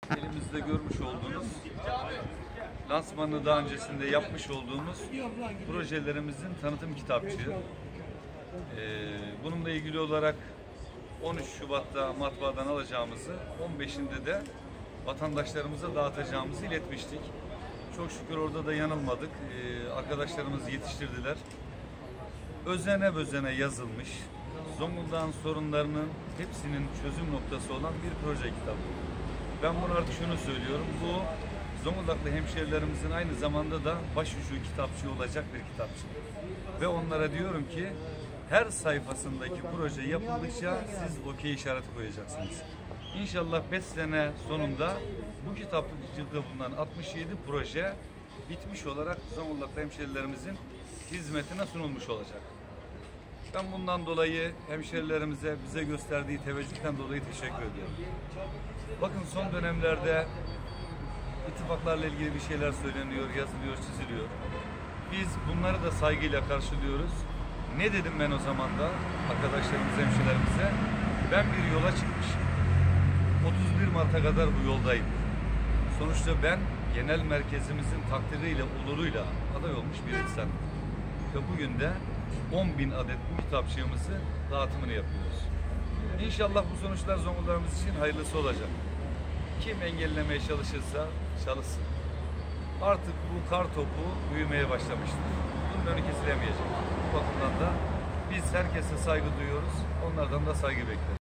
Elimizde görmüş olduğunuz, lansmanını daha öncesinde yapmış olduğumuz projelerimizin tanıtım kitapçığı. Bununla ilgili olarak 13 Şubat'ta matbaadan alacağımızı, 15'inde de vatandaşlarımıza dağıtacağımızı iletmiştik. Çok şükür orada da yanılmadık. Arkadaşlarımız yetiştirdiler. Özene bezene yazılmış, Zonguldak'ın sorunlarının hepsinin çözüm noktası olan bir proje kitabı. Ben bunu artık şunu söylüyorum, bu Zonguldaklı hemşehrilerimizin aynı zamanda da başucu kitapçığı olacak bir kitapçı. Ve onlara diyorum ki, her sayfasındaki proje yapıldıkça siz okey işareti koyacaksınız. İnşallah 5 sene sonunda bu kitapçıkta bulunan 67 proje bitmiş olarak Zonguldaklı hemşehrilerimizin hizmetine sunulmuş olacak. Ben bundan dolayı hemşehrilerimize bize gösterdiği teveccühten dolayı teşekkür ediyorum. Bakın son dönemlerde ittifaklarla ilgili bir şeyler söyleniyor, yazılıyor, çiziliyor. Biz bunları da saygıyla karşılıyoruz. Ne dedim ben o zaman da arkadaşlarımız, hemşehrilerimize? Ben bir yola çıkmışım. 31 Mart'a kadar bu yoldayım. Sonuçta ben genel merkezimizin takdiriyle, oluruyla aday olmuş bir insan. Ve bugün de 10.000 adet bu kitapçığımızı dağıtımını yapıyoruz. İnşallah bu sonuçlar Zonguldak'ımız için hayırlısı olacak. Kim engellemeye çalışırsa çalışsın. Artık bu kar topu büyümeye başlamıştır. Bunun önü kesilemeyecek. Bu bakımdan da biz herkese saygı duyuyoruz. Onlardan da saygı bekleriz.